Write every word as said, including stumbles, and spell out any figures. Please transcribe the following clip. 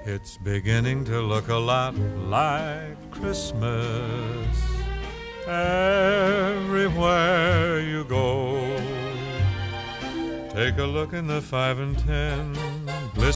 It's beginning to look a lot like Christmas everywhere you go. Take a look in the five and ten